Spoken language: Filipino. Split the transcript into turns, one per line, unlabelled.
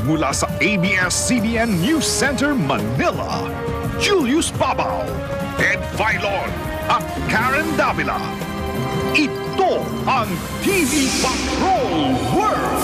mula sa ABS-CBN News Center, Manila, Julius Babaw, Ed Filon at Karen Davila. Ito ang TV Patrol World!